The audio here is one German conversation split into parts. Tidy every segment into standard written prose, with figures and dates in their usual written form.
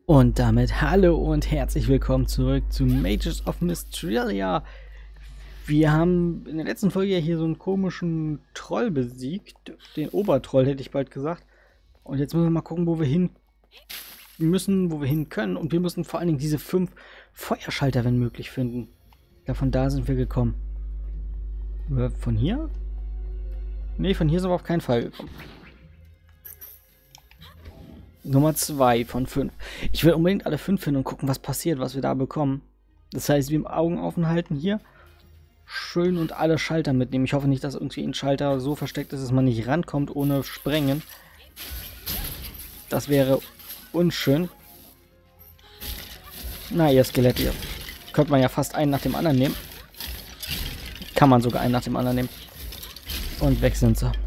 Und damit hallo und herzlich willkommen zurück zu Mages of Mysteria. Wir haben in der letzten Folge ja hier so einen komischen Troll besiegt. Den Obertroll hätte ich bald gesagt. Und jetzt müssen wir mal gucken, wo wir hin müssen, wo wir hin können. Und wir müssen vor allen Dingen diese 5 Feuerschalter, wenn möglich, finden. Ja, von da sind wir gekommen. Von hier? Ne, von hier sind wir auf keinen Fall gekommen. Nummer 2 von 5. Ich will unbedingt alle 5 finden und gucken, was passiert, was wir da bekommen. Das heißt, wir im Augen offen halten hier. Schön und alle Schalter mitnehmen. Ich hoffe nicht, dass irgendwie ein Schalter so versteckt ist, dass man nicht rankommt ohne Sprengen. Das wäre unschön. Na, ihr Skelett, ihr. Könnte man ja fast einen nach dem anderen nehmen. Kann man sogar einen nach dem anderen nehmen. Und weg sind sie.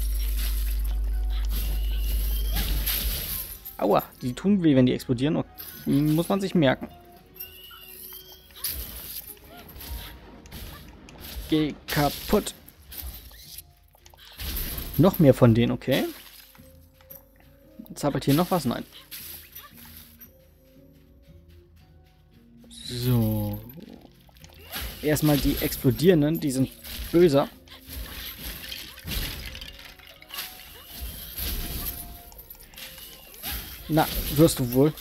Aua, die tun weh, wenn die explodieren. Muss man sich merken. Geh kaputt. Noch mehr von denen, okay. Zappelt hier noch was? Nein. So. Erstmal die explodierenden, die sind böser. Na, wirst du wohl.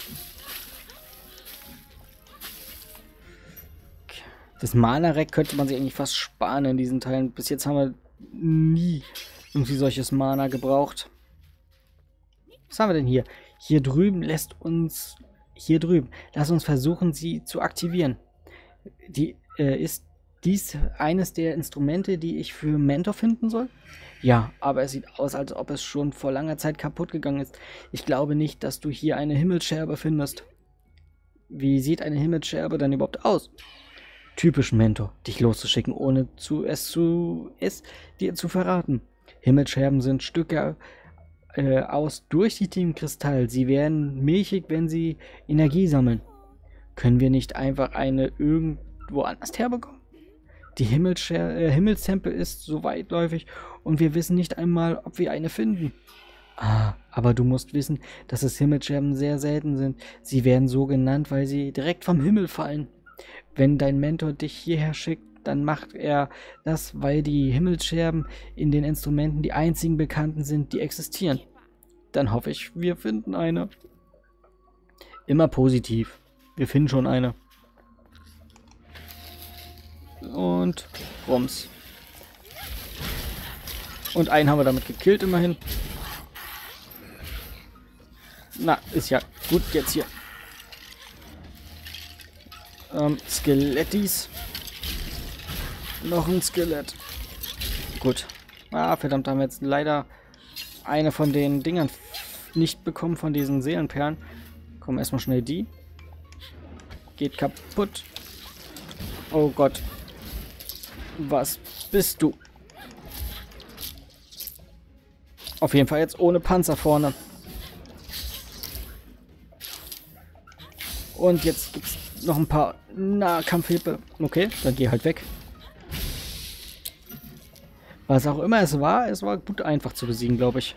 Das Mana-Rack könnte man sich eigentlich fast sparen in diesen Teilen. Bis jetzt haben wir nie irgendwie solches Mana gebraucht. Was haben wir denn hier? Hier drüben lässt uns... Hier drüben. Lass uns versuchen, sie zu aktivieren. Ist dies eines der Instrumente, die ich für Mentor finden soll? Ja, aber es sieht aus, als ob es schon vor langer Zeit kaputt gegangen ist. Ich glaube nicht, dass du hier eine Himmelsscherbe findest. Wie sieht eine Himmelsscherbe dann überhaupt aus? Typisch Mentor, dich loszuschicken, ohne es dir zu verraten. Himmelsscherben sind Stücke aus durchsichtigem Kristall. Sie werden milchig, wenn sie Energie sammeln. Können wir nicht einfach eine irgendwo anders herbekommen? Die Himmelstempel ist so weitläufig und wir wissen nicht einmal, ob wir eine finden. Ah, aber du musst wissen, dass es Himmelsscherben sehr selten sind. Sie werden so genannt, weil sie direkt vom Himmel fallen. Wenn dein Mentor dich hierher schickt, dann macht er das, weil die Himmelsscherben in den Instrumenten die einzigen Bekannten sind, die existieren. Dann hoffe ich, wir finden eine. Immer positiv. Wir finden schon eine. Und rums. Und einen haben wir damit gekillt, immerhin. Na, ist ja gut jetzt hier. Skelettis. Noch ein Skelett. Gut. Ah, verdammt, haben wir jetzt leider eine von den Dingern nicht bekommen, von diesen Seelenperlen. Komm, erstmal schnell die. Geht kaputt. Oh Gott. Was bist du? Auf jeden Fall jetzt ohne Panzer vorne. Und jetzt gibt es noch ein paar Nahkampfhilfe. Okay, dann geh halt weg. Was auch immer es war gut einfach zu besiegen, glaube ich.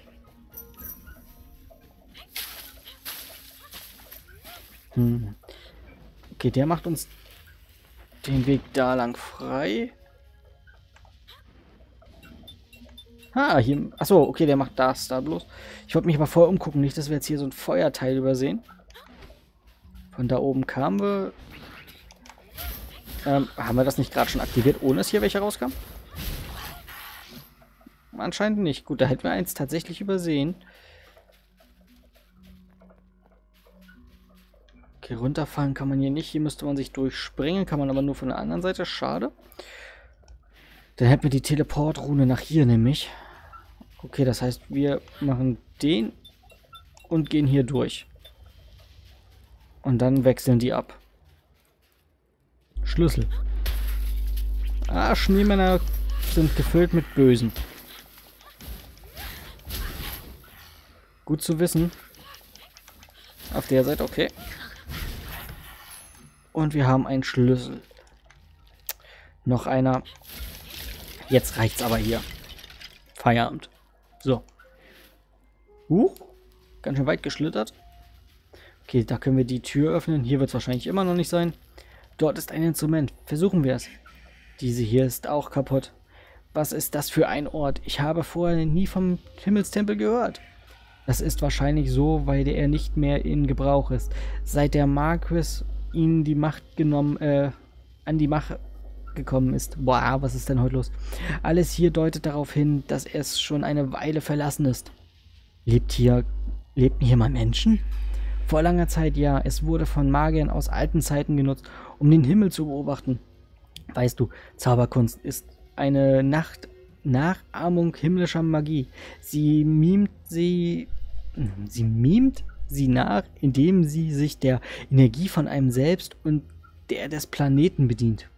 Okay, der macht uns den Weg da lang frei. Ah, hier. Achso, okay, der macht das da bloß. Ich wollte mich aber vorher umgucken, nicht, dass wir jetzt hier so ein Feuerteil übersehen. Von da oben kamen wir. Haben wir das nicht gerade schon aktiviert, ohne dass hier welche rauskamen? Anscheinend nicht. Gut, da hätten wir eins tatsächlich übersehen. Okay, runterfallen kann man hier nicht. Hier müsste man sich durchspringen, kann man aber nur von der anderen Seite. Schade. Dann hätten wir die Teleportrune nach hier nämlich. Okay, das heißt, wir machen den und gehen hier durch. Und dann wechseln die ab. Schlüssel. Ah, Schneemänner sind gefüllt mit Bösen. Gut zu wissen. Auf der Seite, okay. Und wir haben einen Schlüssel. Noch einer. Jetzt reicht's aber hier. Feierabend. So. Ganz schön weit geschlittert. Okay, da können wir die Tür öffnen. Hier wird es wahrscheinlich immer noch nicht sein. Dort ist ein Instrument. Versuchen wir es. Diese hier ist auch kaputt. Was ist das für ein Ort? Ich habe vorher nie vom Himmelstempel gehört. Das ist wahrscheinlich so, weil er nicht mehr in Gebrauch ist. Seit der Marquis ihn die Macht genommen, an die Macht gekommen ist. Boah, was ist denn heute los? Alles hier deutet darauf hin, dass es schon eine Weile verlassen ist. Lebten hier mal Menschen? Vor langer Zeit ja. Es wurde von Magiern aus alten Zeiten genutzt, um den Himmel zu beobachten. Weißt du, Zauberkunst ist eine Nachahmung himmlischer Magie. Sie mimt sie nach, indem sie sich der Energie von einem selbst und der des Planeten bedient.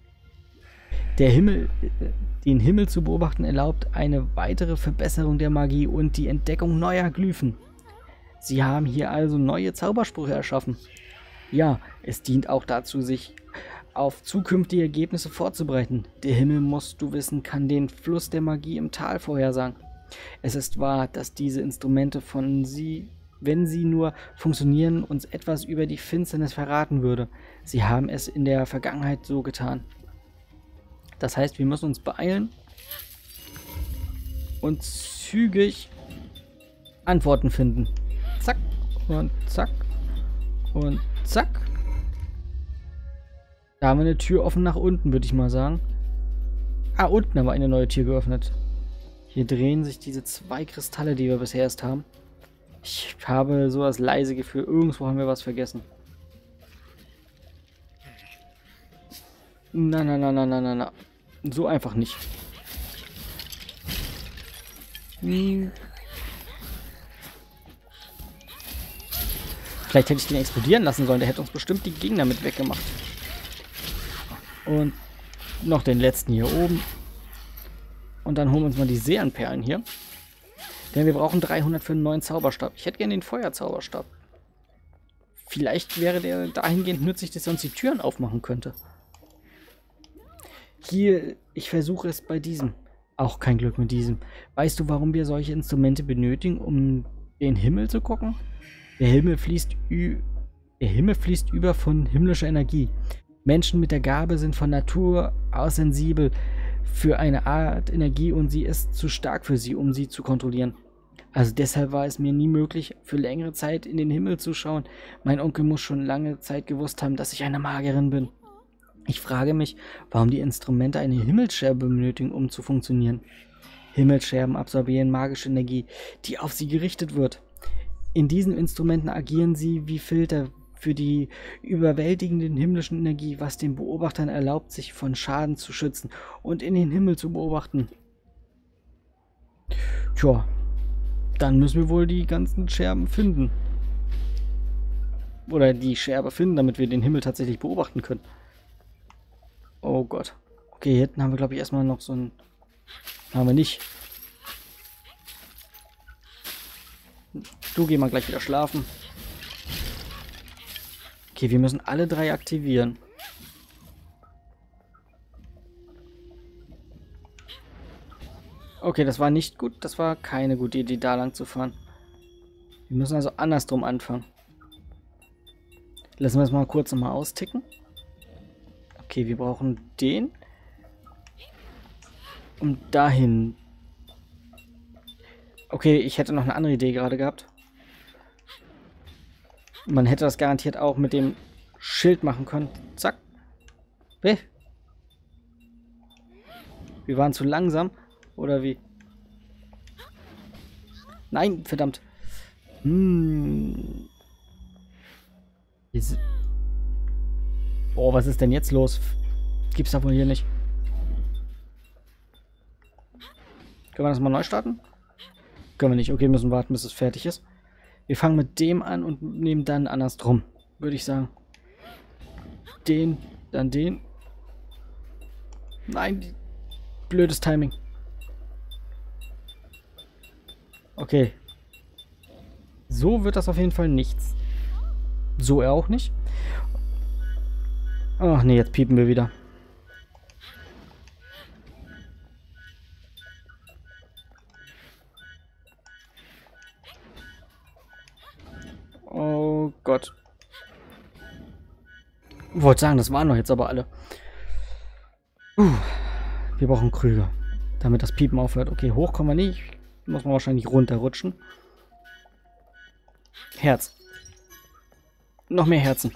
Den Himmel zu beobachten erlaubt eine weitere Verbesserung der Magie und die Entdeckung neuer Glyphen. Sie haben hier also neue Zaubersprüche erschaffen. Ja, es dient auch dazu, sich auf zukünftige Ergebnisse vorzubereiten. Der Himmel, musst du wissen, kann den Fluss der Magie im Tal vorhersagen. Es ist wahr, dass diese Instrumente wenn sie nur funktionieren, uns etwas über die Finsternis verraten würde. Sie haben es in der Vergangenheit so getan. Das heißt, wir müssen uns beeilen und zügig Antworten finden. Zack und zack und zack. Da haben wir eine Tür offen nach unten, würde ich mal sagen. Ah, unten haben wir eine neue Tür geöffnet. Hier drehen sich diese 2 Kristalle, die wir bisher erst haben. Ich habe so das leise Gefühl, irgendwo haben wir was vergessen. Na. So einfach nicht. Vielleicht hätte ich den explodieren lassen sollen. Der hätte uns bestimmt die Gegner mit weggemacht. Und noch den letzten hier oben. Und dann holen wir uns mal die Seelenperlen hier. Denn wir brauchen 300 für einen neuen Zauberstab. Ich hätte gerne den Feuerzauberstab. Vielleicht wäre der dahingehend nützlich, dass er uns die Türen aufmachen könnte. Hier, ich versuche es bei diesem. Auch kein Glück mit diesem. Weißt du, warum wir solche Instrumente benötigen, um den Himmel zu gucken? Der Himmel fließt über von himmlischer Energie. Menschen mit der Gabe sind von Natur aus sensibel für eine Art Energie und sie ist zu stark für sie, um sie zu kontrollieren. Also deshalb war es mir nie möglich, für längere Zeit in den Himmel zu schauen. Mein Onkel muss schon lange Zeit gewusst haben, dass ich eine Magierin bin. Ich frage mich, warum die Instrumente eine Himmelsscherbe benötigen, um zu funktionieren. Himmelsscherben absorbieren magische Energie, die auf sie gerichtet wird. In diesen Instrumenten agieren sie wie Filter für die überwältigenden himmlischen Energie, was den Beobachtern erlaubt, sich von Schaden zu schützen und in den Himmel zu beobachten. Tja, dann müssen wir wohl die ganzen Scherben finden. Oder die Scherbe finden, damit wir den Himmel tatsächlich beobachten können. Oh Gott. Okay, hier hinten haben wir, glaube ich, erstmal noch so ein... Haben wir nicht. Du geh mal gleich wieder schlafen. Okay, wir müssen alle 3 aktivieren. Okay, das war nicht gut. Das war keine gute Idee, da lang zu fahren. Wir müssen also andersrum anfangen. Lassen wir es mal kurz nochmal austicken. Okay, wir brauchen den. Und dahin. Okay, ich hätte noch eine andere Idee gerade gehabt. Man hätte das garantiert auch mit dem Schild machen können. Zack. Wir waren zu langsam. Oder wie? Nein, verdammt. Oh, was ist denn jetzt los? Gibt's da wohl hier nicht. Können wir das mal neu starten? Können wir nicht. Okay, müssen warten, bis es fertig ist. Wir fangen mit dem an und nehmen dann andersrum, würde ich sagen. Den, dann den. Nein, blödes Timing. Okay. So wird das auf jeden Fall nichts. So auch nicht. Ach nee, jetzt piepen wir wieder. Oh Gott. Wollte sagen, das waren doch jetzt aber alle. Wir brauchen Krüge, damit das Piepen aufhört. Okay, hoch kommen wir nicht. Muss man wahrscheinlich runterrutschen. Herz. Noch mehr Herzen.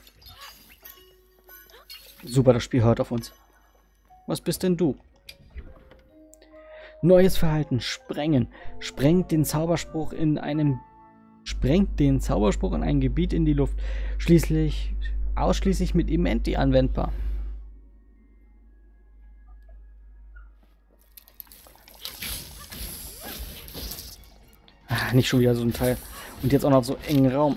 Super, das Spiel hört auf uns. Was bist denn du? Neues Verhalten. Sprengen. Sprengt den Zauberspruch in ein Gebiet in die Luft. Ausschließlich mit Imenti anwendbar. Nicht schon wieder so ein Teil. Und jetzt auch noch so engen Raum.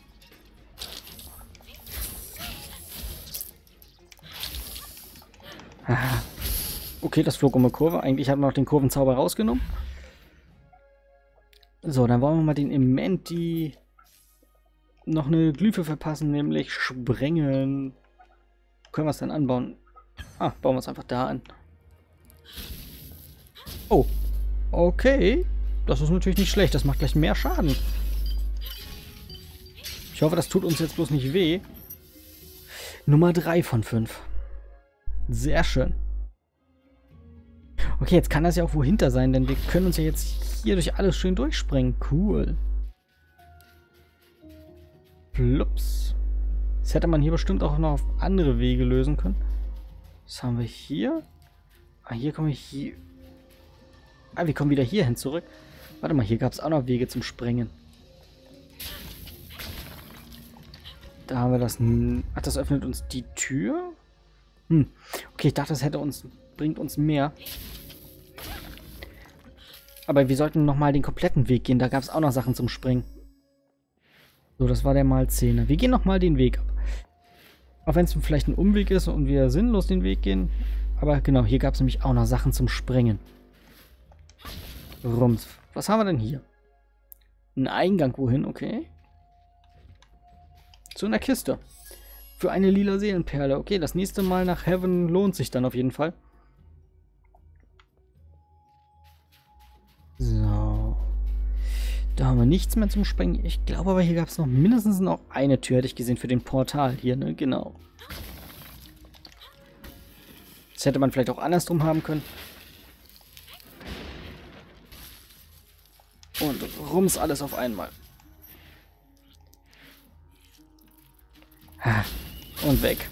Okay, das flog um eine Kurve. Eigentlich hat man noch den Kurvenzauber rausgenommen. So, dann wollen wir mal den Imenti noch eine Glyphe verpassen, nämlich sprengen. Können wir es dann anbauen? Ah, bauen wir es einfach da an. Oh, okay. Das ist natürlich nicht schlecht. Das macht gleich mehr Schaden. Ich hoffe, das tut uns jetzt bloß nicht weh. Nummer 3 von 5. Sehr schön. Okay, jetzt kann das ja auch wohinter sein, denn wir können uns ja jetzt hier durch alles schön durchspringen. Cool. Plups. Das hätte man hier bestimmt auch noch auf andere Wege lösen können. Was haben wir hier? Ah, hier kommen wir hier. Ah, wir kommen wieder hierhin zurück. Warte mal, hier gab es auch noch Wege zum Sprengen. Da haben wir das. Ach, das öffnet uns die Tür? Okay, ich dachte, das bringt uns mehr. Aber wir sollten nochmal den kompletten Weg gehen. Da gab es auch noch Sachen zum Springen. So, das war der Mal-10er. Wir gehen nochmal den Weg ab. Auch wenn es vielleicht ein Umweg ist und wir sinnlos den Weg gehen. Aber genau, hier gab es nämlich auch noch Sachen zum Sprengen. Rums. Was haben wir denn hier? Ein Eingang wohin, okay. Zu einer Kiste. Für eine lila Seelenperle. Okay, das nächste Mal nach Heaven lohnt sich dann auf jeden Fall. So. Da haben wir nichts mehr zum Sprengen. Ich glaube aber, hier gab es noch mindestens noch eine Tür, hätte ich gesehen, für den Portal hier, ne? Genau. Das hätte man vielleicht auch andersrum haben können. Und rums alles auf einmal. Und weg.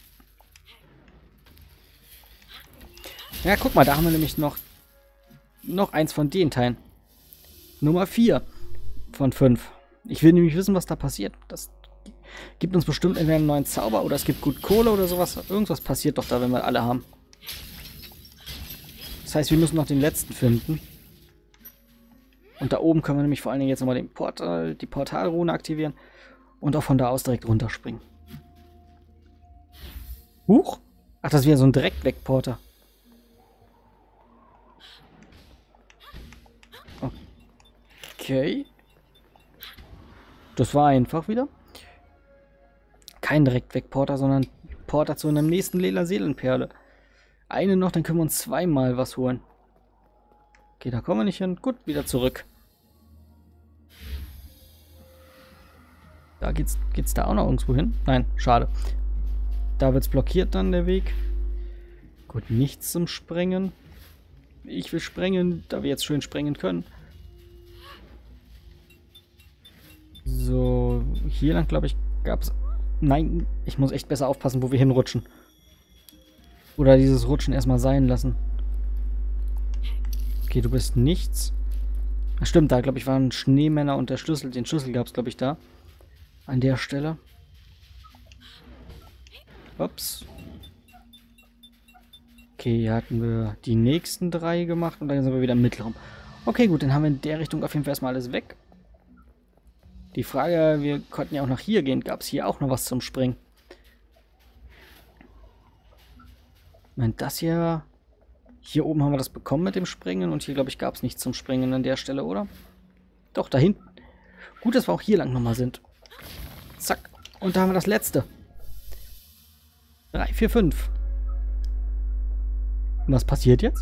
Ja, guck mal, da haben wir nämlich noch eins von den Teilen. Nummer 4 von 5. Ich will nämlich wissen, was da passiert. Das gibt uns bestimmt entweder einen neuen Zauber oder es gibt gut Kohle oder sowas. Irgendwas passiert doch da, wenn wir alle haben. Das heißt, wir müssen noch den letzten finden. Und da oben können wir nämlich vor allen Dingen jetzt nochmal die Portalrune aktivieren und auch von da aus direkt runterspringen. Huch! Ach, das ist wieder so ein Direktwegporter. Okay. Das war einfach wieder. Kein Direktwegporter, sondern Porter zu einem nächsten lila Seelenperle. Eine noch, dann können wir uns zweimal was holen. Okay, da kommen wir nicht hin. Gut, wieder zurück. Da geht's da auch noch irgendwo hin? Nein, schade. Da wird's blockiert dann der Weg. Gut, nichts zum Sprengen. Ich will sprengen, da wir jetzt schön sprengen können. So, hier lang, glaube ich, gab's... Nein, ich muss echt besser aufpassen, wo wir hinrutschen. Oder dieses Rutschen erstmal sein lassen. Okay, du bist nichts. Ach, stimmt, da, glaube ich, waren Schneemänner und der Schlüssel. Den Schlüssel gab es, glaube ich, da. An der Stelle. Ups. Okay, hier hatten wir die nächsten 3 gemacht und dann sind wir wieder im Mittelraum. Okay, gut, dann haben wir in der Richtung auf jeden Fall erstmal alles weg. Die Frage, wir konnten ja auch nach hier gehen. Gab es hier auch noch was zum Springen? Ich meine, das hier... Hier oben haben wir das bekommen mit dem Springen und hier, glaube ich, gab es nichts zum Springen an der Stelle, oder? Doch, da hinten. Gut, dass wir auch hier lang nochmal sind. Zack. Und da haben wir das letzte. 3, 4, 5. Und was passiert jetzt?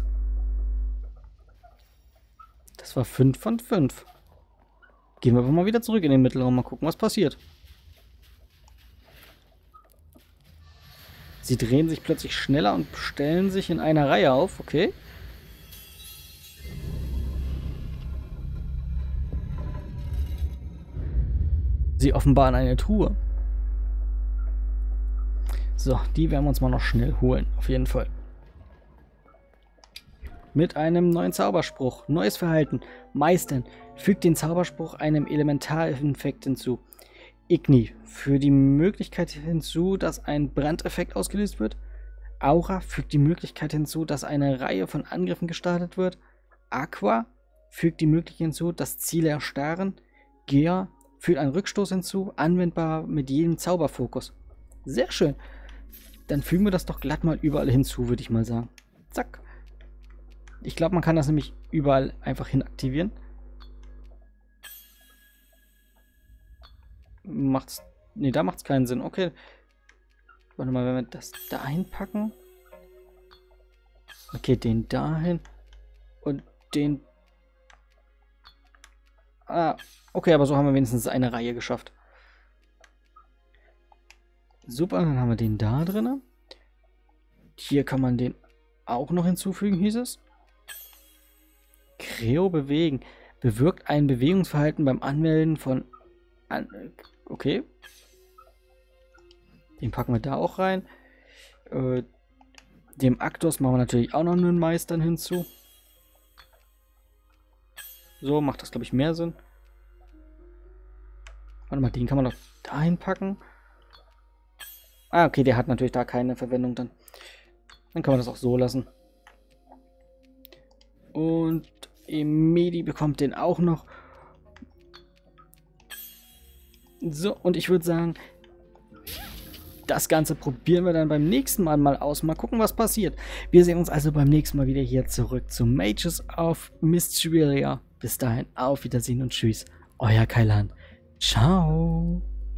Das war 5 von 5. Gehen wir aber mal wieder zurück in den Mittelraum, mal gucken, was passiert. Sie drehen sich plötzlich schneller und stellen sich in einer Reihe auf. Okay. Sie offenbaren eine Truhe. So, die werden wir uns mal noch schnell holen. Auf jeden Fall. Mit einem neuen Zauberspruch. Neues Verhalten. Meistern. Fügt den Zauberspruch einem Elementareffekt hinzu. Igni. Für die Möglichkeit hinzu, dass ein Brandeffekt ausgelöst wird. Aura. Fügt die Möglichkeit hinzu, dass eine Reihe von Angriffen gestartet wird. Aqua. Fügt die Möglichkeit hinzu, dass Ziele erstarren. Gea. Fügt einen Rückstoß hinzu. Anwendbar mit jedem Zauberfokus. Sehr schön. Dann fügen wir das doch glatt mal überall hinzu, würde ich mal sagen. Zack. Ich glaube, man kann das nämlich überall einfach hin aktivieren. Macht's. Ne, da macht es keinen Sinn. Okay. Warte mal, wenn wir das dahin packen. Okay, den dahin. Und den. Ah, okay, aber so haben wir wenigstens eine Reihe geschafft. Super, dann haben wir den da drin. Hier kann man den auch noch hinzufügen, hieß es. Creo bewegen. Bewirkt ein Bewegungsverhalten beim Anmelden von... Okay. Den packen wir da auch rein. Dem Aktos machen wir natürlich auch noch einen Meistern hinzu. So macht das, glaube ich, mehr Sinn. Warte mal, den kann man doch dahin packen. Ah, okay, der hat natürlich da keine Verwendung dann. Dann kann man das auch so lassen. Und Emedi bekommt den auch noch. So, und ich würde sagen, das Ganze probieren wir dann beim nächsten Mal aus. Mal gucken, was passiert. Wir sehen uns also beim nächsten Mal wieder hier zurück zu Mages of Mysteria. Bis dahin, auf Wiedersehen und tschüss. Euer Kailan. Ciao.